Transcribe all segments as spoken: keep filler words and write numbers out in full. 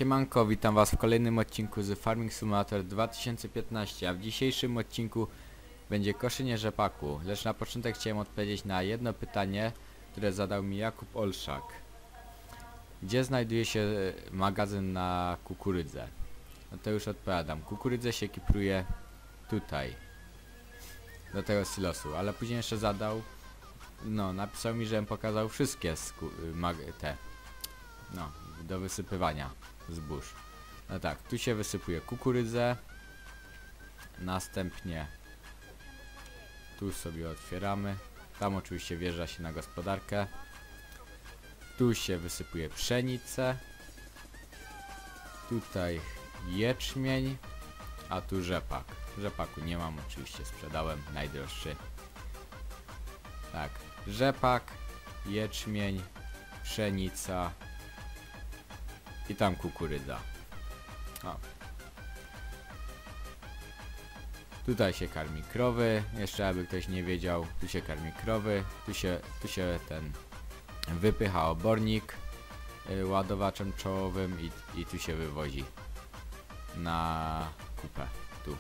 Siemanko, witam was w kolejnym odcinku z Farming Simulator dwa tysiące piętnaście, a w dzisiejszym odcinku będzie koszenie rzepaku. Lecz na początek chciałem odpowiedzieć na jedno pytanie, które zadał mi Jakub Olszak. Gdzie znajduje się magazyn na kukurydzę? No to już odpowiadam. Kukurydzę się kipruje tutaj, do tego silosu, ale później jeszcze zadał, no napisał mi, żebym pokazał wszystkie mag te, no, do wysypywania zbóż. No tak, tu się wysypuje kukurydzę, następnie tu sobie otwieramy, tam oczywiście wjeżdża się na gospodarkę, tu się wysypuje pszenicę, tutaj jeczmień, a tu rzepak. Rzepaku nie mam, oczywiście sprzedałem, najdroższy. Tak, rzepak, jeczmień, pszenica i tam kukurydza. O. Tutaj się karmi krowy, jeszcze aby ktoś nie wiedział, tu się karmi krowy, tu się, tu się ten wypycha obornik y, ładowaczem czołowym i, i tu się wywozi na kupę, tu.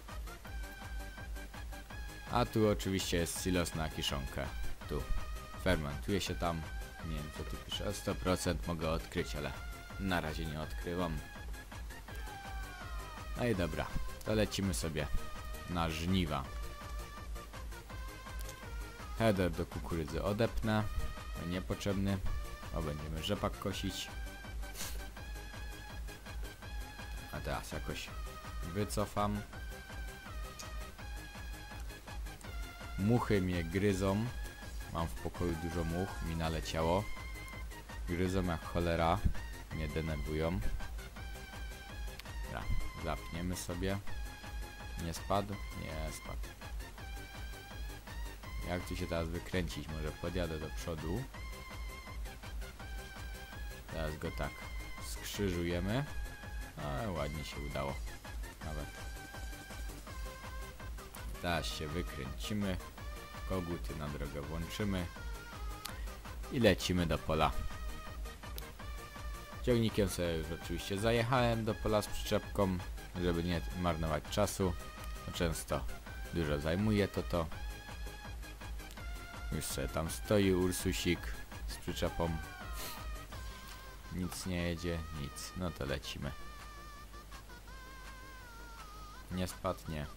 A tu oczywiście jest silos na kiszonkę, tu. Fermentuje się tam, nie wiem co tu pisze, o sto procent mogę odkryć, ale na razie nie odkrywam. No i dobra, to lecimy sobie na żniwa. Header do kukurydzy odepnę, niepotrzebny, bo będziemy rzepak kosić. A teraz jakoś wycofam. Muchy mnie gryzą, mam w pokoju dużo much, mi naleciało. Gryzą jak cholera, mnie denerwują. Dobra, zapniemy sobie. Nie spadł? Nie spadł. Jak tu się teraz wykręcić? Może podjadę do przodu. Teraz go tak skrzyżujemy. No ładnie się udało. Nawet. Teraz się wykręcimy. Koguty na drogę włączymy. I lecimy do pola. Ciągnikiem sobie już oczywiście zajechałem do pola z przyczepką, żeby nie marnować czasu. No często dużo zajmuje to to. Już sobie tam stoi Ursusik z przyczepą. Nic nie jedzie, nic. No to lecimy. Nie spadnie.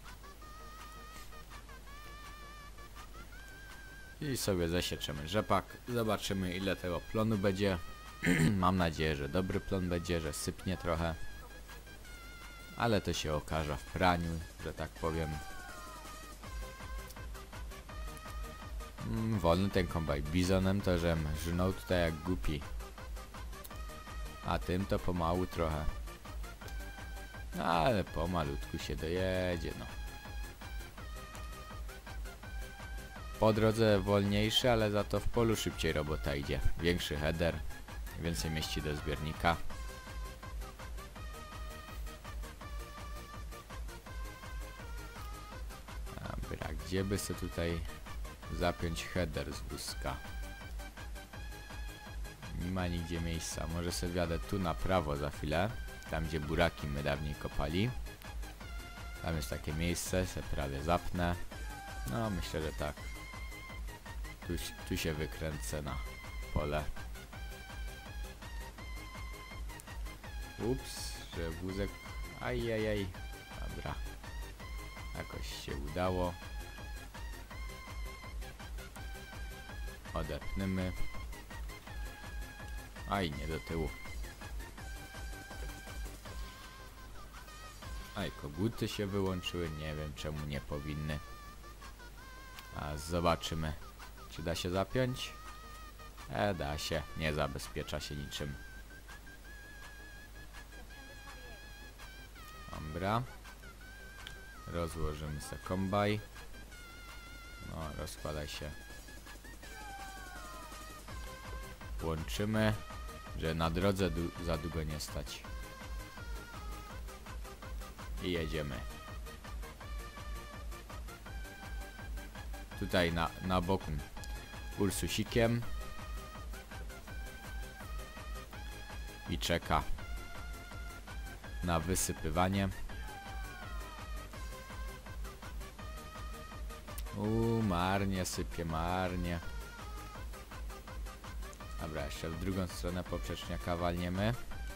I sobie zasieczymy rzepak. Zobaczymy ile tego plonu będzie. Mam nadzieję, że dobry plon będzie, że sypnie trochę. Ale to się okaże w praniu, że tak powiem. Mm, wolny ten kombaj bizonem, to żem żnął tutaj jak głupi. A tym to pomału trochę. Ale pomalutku się dojedzie, no. Po drodze wolniejszy, ale za to w polu szybciej robota idzie. Większy header, więcej mieści do zbiornika. Dobra, gdzie by sobie tutaj zapiąć header z wózka? Nie ma nigdzie miejsca. Może sobie wjadę tu na prawo za chwilę. Tam gdzie buraki my dawniej kopali. Tam jest takie miejsce, se prawie zapnę. No myślę, że tak. Tu, tu się wykręcę na pole. Ups, że wózek... Ajajaj. Dobra. Jakoś się udało. Odepniemy. Aj, nie do tyłu. Aj, koguty się wyłączyły. Nie wiem czemu nie powinny. A zobaczymy. Czy da się zapiąć? E, da się. Nie zabezpiecza się niczym. Dobra. Rozłożymy sobie kombaj. No, rozkładaj się. Łączymy, że na drodze za długo nie stać. I jedziemy. Tutaj na, na boku Ursusikiem. I czeka na wysypywanie. Uuu, marnie sypie, marnie. Dobra, jeszcze w drugą stronę poprzeczniaka walniemy.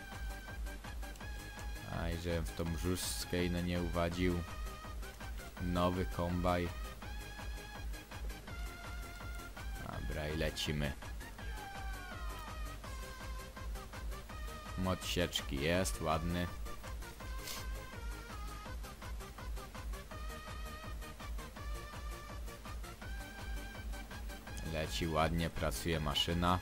A i żebym w tą brzuskę no nie uwadził. Nowy kombaj. Dobra, i lecimy. Mod sieczki jest, ładny. Leci ładnie, pracuje maszyna.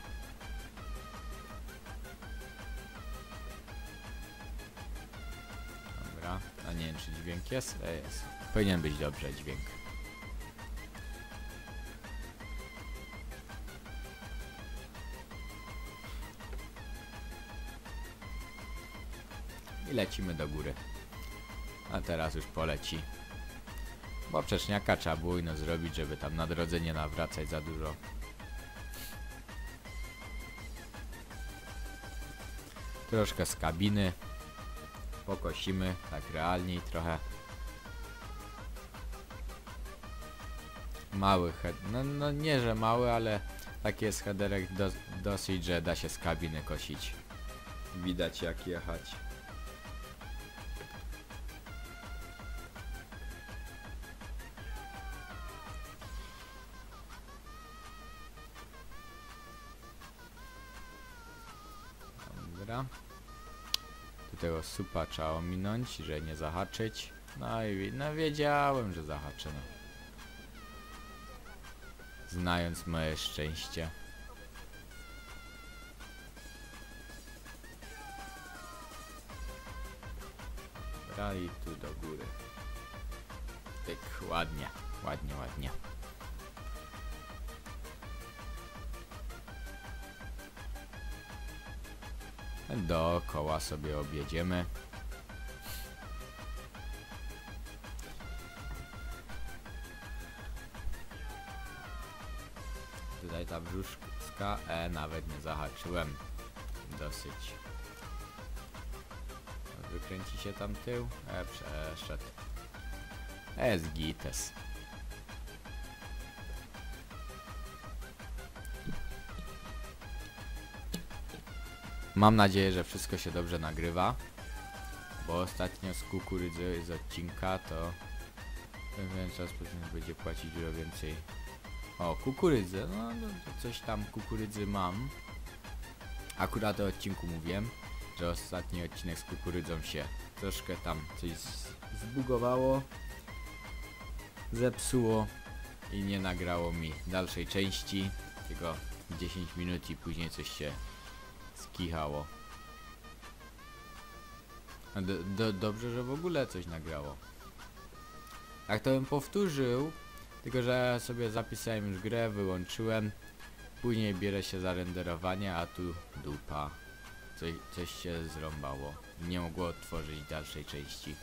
Dobra, a nie wiem czy dźwięk jest? E, jest. Powinien być dobrze dźwięk. I lecimy do góry. A teraz już poleci. Poprzeczniaka trzeba było ino zrobić, żeby tam na drodze nie nawracać za dużo. Troszkę z kabiny pokosimy, tak realniej trochę. Mały head, no, no nie że mały, ale taki jest headerek do, dosyć, że da się z kabiny kosić. Widać jak jechać. Dobra. Tu tego supa trzeba ominąć, że nie zahaczyć. No i no wiedziałem, że zahaczę. No. Znając moje szczęście. Dobra, i tu do góry. Tak, ładnie, ładnie, ładnie. Dookoła sobie objedziemy. Tutaj ta brzuszka, e, nawet nie zahaczyłem. Dosyć. Wykręci się tam tył, e, przeszedł. Jest gites. Mam nadzieję, że wszystko się dobrze nagrywa, bo ostatnio z kukurydzy z odcinka to pewien czas później będzie płacić dużo więcej. O, kukurydzę, no, no to coś tam kukurydzy mam. Akurat o odcinku mówiłem, że ostatni odcinek z kukurydzą się troszkę tam coś zbugowało, zepsuło i nie nagrało mi dalszej części, tylko dziesięć minut i później coś się skichało. Do, do, dobrze, że w ogóle coś nagrało. Jak to bym powtórzył, tylko że ja sobie zapisałem już grę, wyłączyłem, później bierę się za renderowanie, a tu dupa. Coś, coś się zrąbało. Nie mogło otworzyć dalszej części.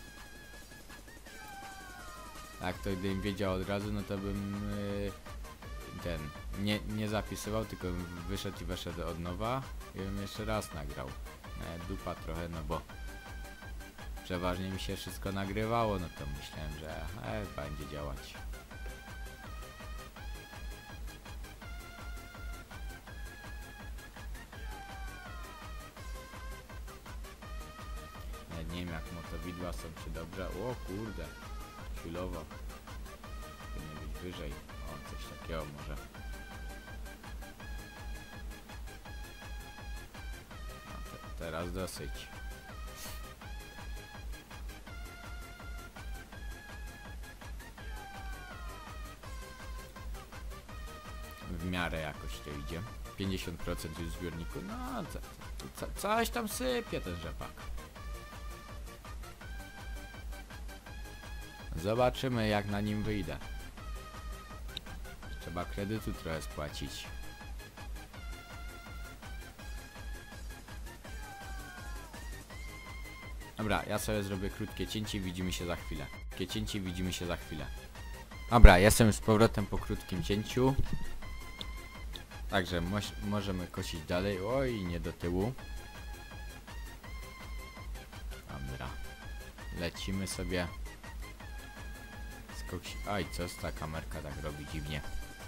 Jak to gdybym wiedział od razu, no to bym yy, ten nie, nie zapisywał, tylko bym wyszedł i weszedł od nowa i bym jeszcze raz nagrał. E, dupa trochę, no bo przeważnie mi się wszystko nagrywało, no to myślałem, że e, będzie działać. Ja nie wiem jak motowidła są, czy dobrze. O kurde, chwilowo. Powinien być wyżej. O, coś takiego może. No, te, teraz dosyć. W miarę jakoś to idzie. pięćdziesiąt procent już w zbiorniku. No, co, co, coś tam sypie ten rzepak. Zobaczymy jak na nim wyjdę. Trzeba kredytu trochę spłacić. Dobra, ja sobie zrobię krótkie cięcie, widzimy się za chwilę. Krótkie cięcie, widzimy się za chwilę. Dobra, jestem z powrotem po krótkim cięciu. Także mo możemy kosić dalej. Oj, nie do tyłu. Dobra. lecimy sobie. Skoksi... Aj, co ta kamerka tak robi dziwnie.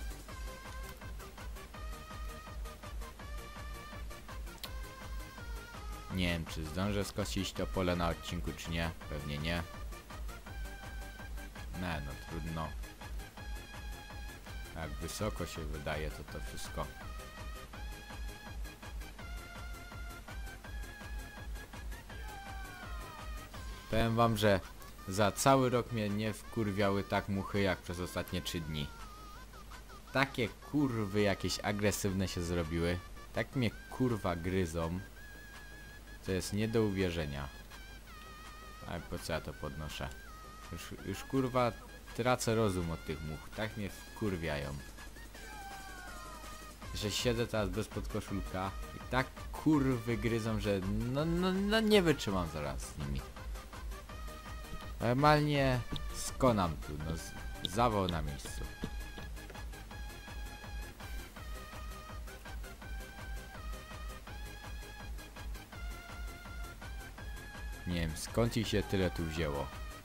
Nie wiem, czy zdążę skosić to pole na odcinku, czy nie. Pewnie nie. Nie, no trudno. Jak wysoko się wydaje, to to wszystko. Powiem wam, że za cały rok mnie nie wkurwiały tak muchy jak przez ostatnie trzy dni. Takie kurwy jakieś agresywne się zrobiły. Tak mnie kurwa gryzą. To jest nie do uwierzenia. A po co ja to podnoszę? Już, już kurwa tracę rozum od tych much. Tak mnie wkurwiają. Że siedzę teraz bez podkoszulka i tak kurwy gryzą, że no, no, no nie wytrzymam zaraz z nimi. Normalnie skonam tu, no z, zawał na miejscu. Nie wiem, skąd ich się tyle tu wzięło.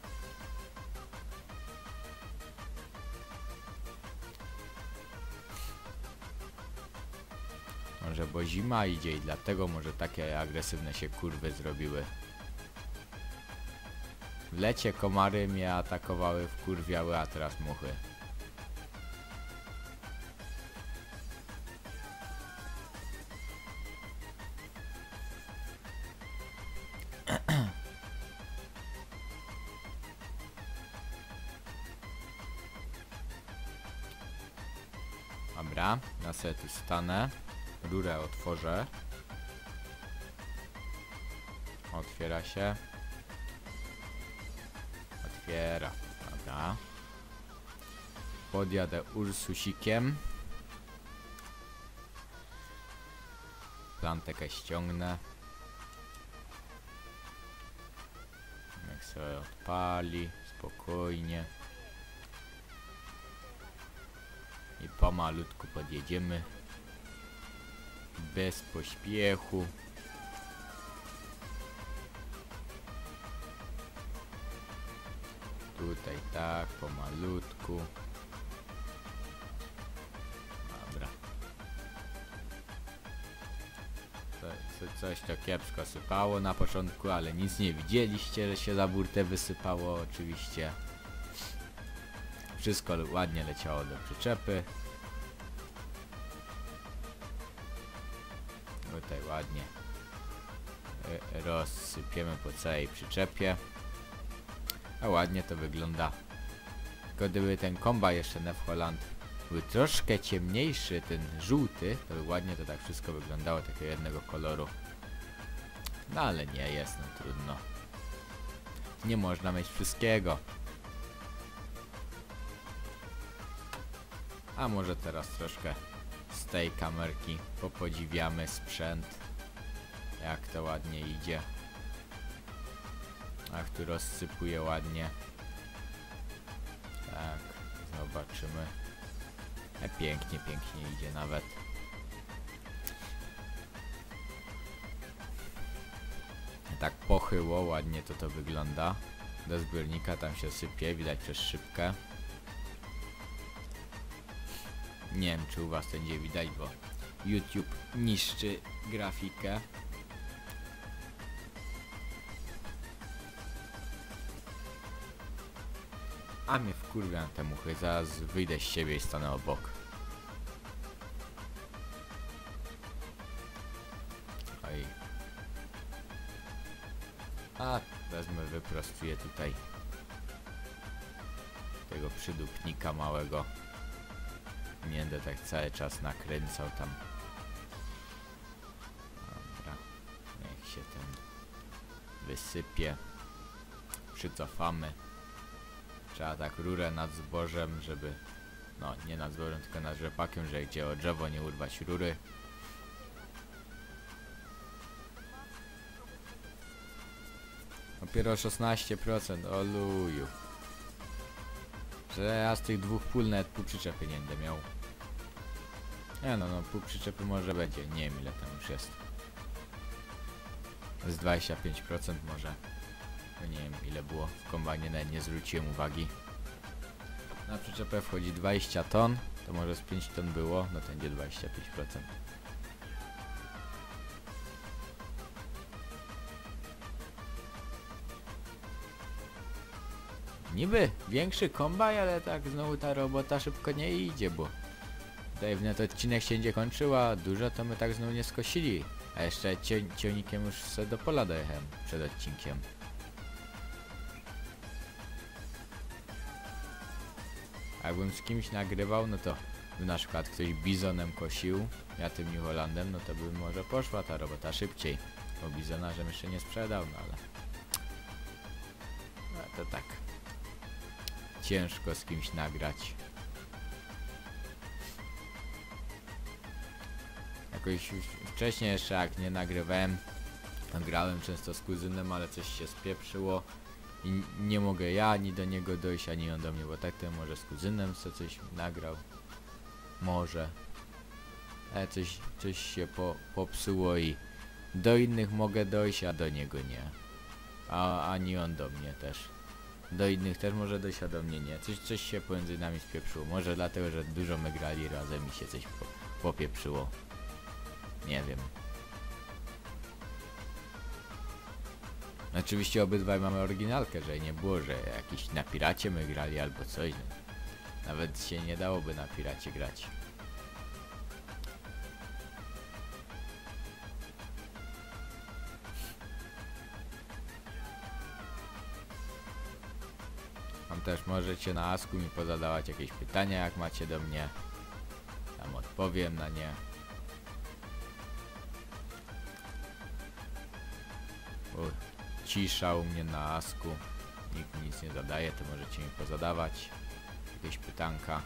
Może bo zima idzie i dlatego może takie agresywne się kurwy zrobiły. W lecie komary mnie atakowały, wkurwiały, a teraz muchy. Dobra, ja sobie tu stanę. Rurę otworzę. Otwiera się. Otwiera. Dobra. Podjadę Ursusikiem. Plantekę ściągnę. Jak sobie odpali. Spokojnie. I pomalutku podjedziemy. Bez pośpiechu. Tutaj tak, pomalutku. Dobra. Co, co, coś to kiepsko sypało na początku, ale nic nie widzieliście, że się za burtę wysypało oczywiście. Wszystko ładnie leciało do przyczepy. Tutaj ładnie rozsypiemy po całej przyczepie. A ładnie to wygląda. Tylko gdyby ten komba jeszcze Neff Holland był troszkę ciemniejszy, ten żółty, to by ładnie to tak wszystko wyglądało, takiego jednego koloru. No ale nie jest, no trudno. Nie można mieć wszystkiego. A może teraz troszkę z tej kamerki popodziwiamy sprzęt. Jak to ładnie idzie. Jak tu rozsypuje ładnie. Tak, zobaczymy. E, pięknie, pięknie idzie nawet. Tak pochyło, ładnie to to wygląda. Do zbiornika tam się sypie, widać przez szybkę. Nie wiem, czy u was to będzie widać, bo YouTube niszczy grafikę. A mnie wkurwiają te muchy, zaraz wyjdę z siebie i stanę obok. Oj. A wezmę, wyprostuję tutaj tego przydupnika małego. Nie będę tak cały czas nakręcał tam. Dobra, niech się ten wysypie. Przycofamy. Trzeba tak rurę nad zbożem, żeby... No, nie nad zbożem, tylko nad rzepakiem, że gdzie o drzewo nie urwać rury. Dopiero szesnaście procent, o luju. Że ja z tych dwóch pól nawet pół przyczepy nie będę miał. Nie no, no pół przyczepy może będzie, nie wiem ile tam już jest. Z dwadzieścia pięć procent może. No nie wiem ile było w kombajnie, nawet nie zwróciłem uwagi. Na przyczepę wchodzi dwadzieścia ton, to może z pięć ton było, no to będzie dwadzieścia pięć procent. Niby większy kombaj, ale tak znowu ta robota szybko nie idzie, bo tutaj wnet odcinek się będzie kończył, a dużo to my tak znowu nie skosili. A jeszcze cio ciągnikiem już sobie do pola dojechałem przed odcinkiem. Jakbym z kimś nagrywał, no to by na przykład ktoś bizonem kosił, ja tym New Hollandem, no to by może poszła ta robota szybciej. Bo bizona żem jeszcze nie sprzedał, no ale... No to tak. Ciężko z kimś nagrać. Jakoś wcześniej jeszcze jak nie nagrywałem, to grałem często z kuzynem, ale coś się spieprzyło i nie mogę ja ani do niego dojść, ani on do mnie, bo tak to może z kuzynem co coś nagrał. Może. Ale coś, coś się po, popsuło i do innych mogę dojść, a do niego nie. A ani on do mnie też. Do innych też może dojść, a do mnie nie. Coś, coś się pomiędzy nami spieprzyło. Może dlatego, że dużo my grali razem i się coś po, popieprzyło. Nie wiem. Oczywiście obydwaj mamy oryginalkę, że nie było, że jakiś na piracie my grali albo coś. Nawet się nie dałoby na piracie grać. Tam też możecie na Asku mi pozadawać jakieś pytania, jak macie do mnie. Tam odpowiem na nie. O, cisza u mnie na Asku. Nikt nic nie zadaje, to możecie mi pozadawać jakieś pytanka.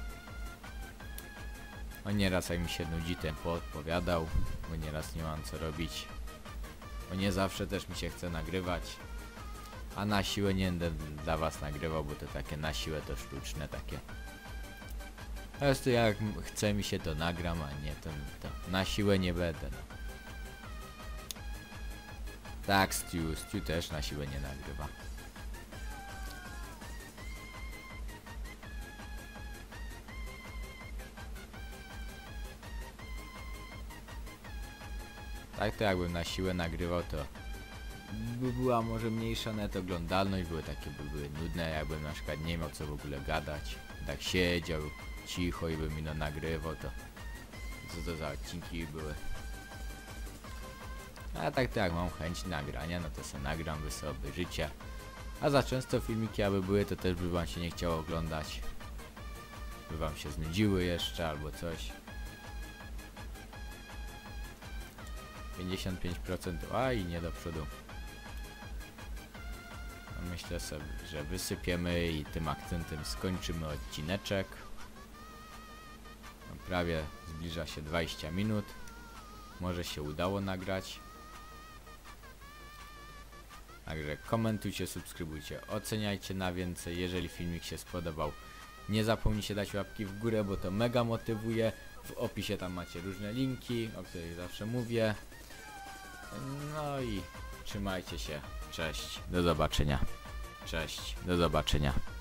O nieraz jak mi się nudzi, ten poodpowiadał, bo nieraz nie mam co robić. Bo nie zawsze też mi się chce nagrywać. A na siłę nie będę dla was nagrywał, bo to takie na siłę to sztuczne takie. Po prostu jak chce mi się to nagram, a nie to, to na siłę nie będę. No. Tak, Stu, Stu też na siłę nie nagrywa. Tak to jakbym na siłę nagrywał, to by była może mniejsza net oglądalność, były takie, by były nudne, jakbym na przykład nie miał co w ogóle gadać. Tak siedział cicho i bym mi no nagrywał, to co to za odcinki były. A tak to jak mam chęć nagrania, no to sobie nagram, wy sobie obejrzycie. A za często filmiki aby były, to też by wam się nie chciało oglądać. By wam się znudziły jeszcze albo coś. pięćdziesiąt pięć procent, a i nie do przodu. No myślę sobie, że wysypiemy i tym akcentem skończymy odcineczek. No prawie zbliża się dwadzieścia minut. Może się udało nagrać. Także komentujcie, subskrybujcie, oceniajcie na więcej. Jeżeli filmik się spodobał, nie zapomnijcie dać łapki w górę, bo to mega motywuje. W opisie tam macie różne linki, o których zawsze mówię. No i trzymajcie się. Cześć. Do zobaczenia. Cześć. Do zobaczenia.